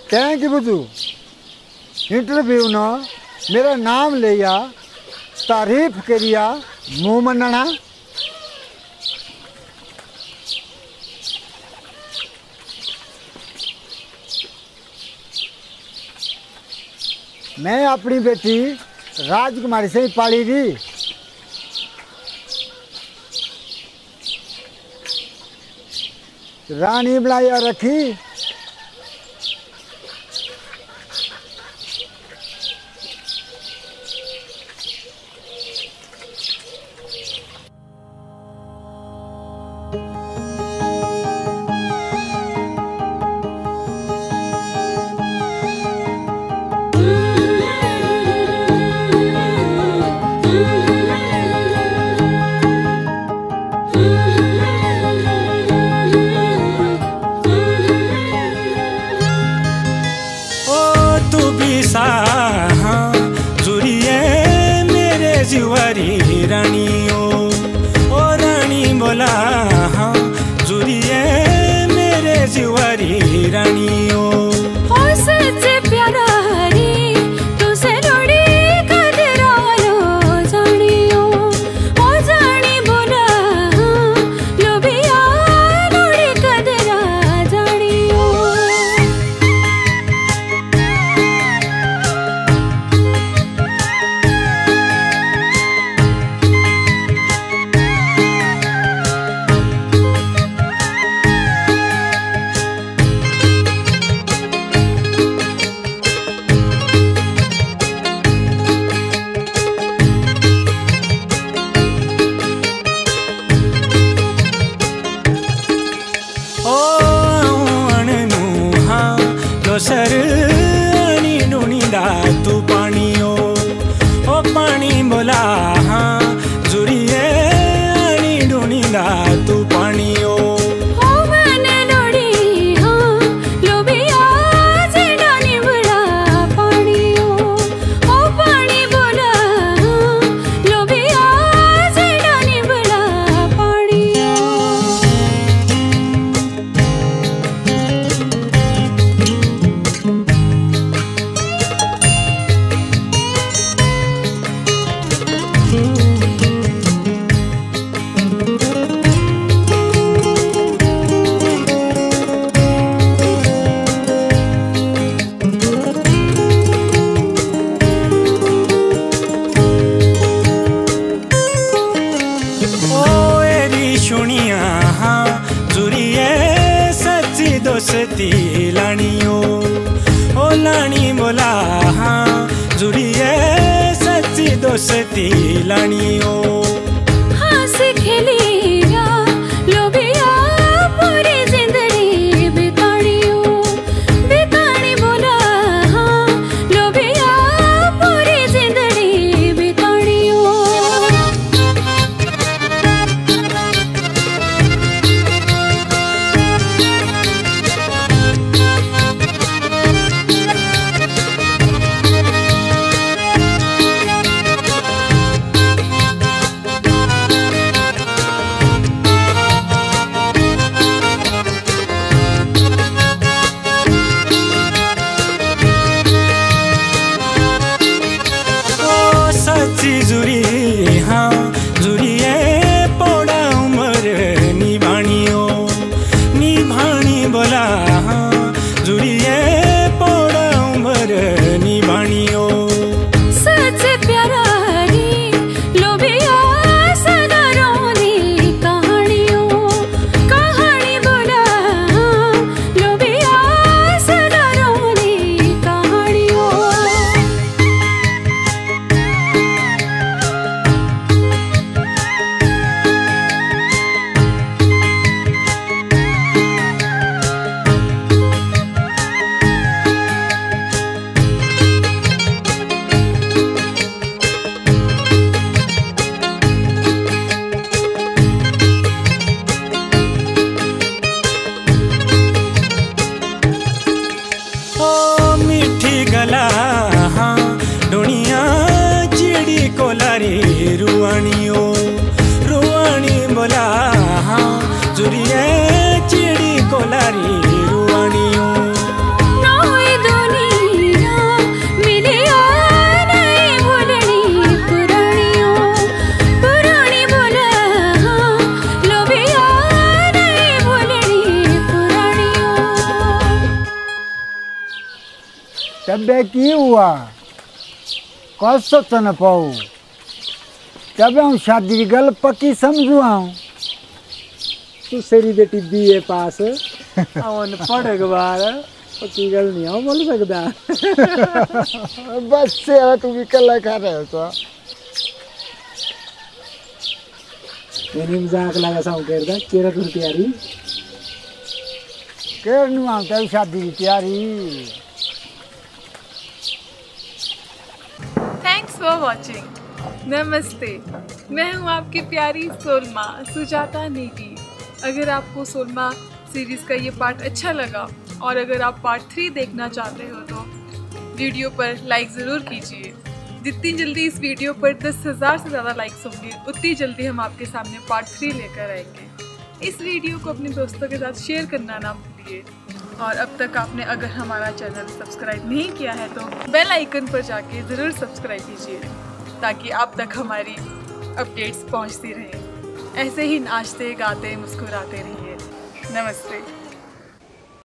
तैं की बुझू इंटरव्यू न मेरा नाम लिया तारीफ करिया मुँह मनना। मैं अपनी बेटी राजकुमारी से ही पाली थी। रानी बनाया रखी। जुआरी रानी ओ रानी बोला हाँ जुरिए मेरे जुआरी रानी ओ सच्चे प्यारा रे तुसे लोड़ी कदरा लो जानियो ओ जानी बोला हाँ लोबिया लोड़ी कदरा जानियो। सर आनी नुनीदा तू पानी ओ पानी बोला हाँ जुरिए आनी नुनीदा तू पानी ओ मैंने लोड़ी हाँ लोबिया जेडानी बड़ा पानी ओ पानी बोला हाँ लोबिया जेडानी बड़ा पानी दोस्ती लानियो ओ लानी बोला हाँ जुरिए सच्ची दोस्ती लानियो। हंस खेलिया लोबिया पूरी जिंदगी बितानियो बितानी बोला हाँ लोबिया पूरी जिंदगी बितानियो। तबे की हुआ कौन सोच न पाऊ तब हम शादी की गल पक्की समझू आऊँ तू सेरी बेटी बीए पास आवन पढ़ गवार पक्की गल नहीं हो बोल सकदा। बस से तू भी कल खा रहे हो तो मैंने मजाक लगा साउ करदा केरा तू तैयारी करनू आऊँ तब शादी की तैयारी। Thanks for watching. नमस्ते, मैं हूँ आपकी प्यारी सोलमा सुजाता नेगी। अगर आपको सोलमा सीरीज़ का ये पार्ट अच्छा लगा और अगर आप पार्ट 3 देखना चाहते हो तो वीडियो पर लाइक ज़रूर कीजिए। जितनी जल्दी इस वीडियो पर 10,000 से ज़्यादा लाइक्स होंगे उतनी जल्दी हम आपके सामने पार्ट 3 लेकर आएंगे। इस वीडियो को अपने दोस्तों के साथ शेयर करना ना भूलिए और अब तक आपने अगर हमारा चैनल सब्सक्राइब नहीं किया है तो बेल आइकन पर जाके ज़रूर सब्सक्राइब कीजिए ताकि आप तक हमारी अपडेट्स पहुंचती रहें। ऐसे ही नाचते गाते मुस्कुराते रहिए। नमस्ते।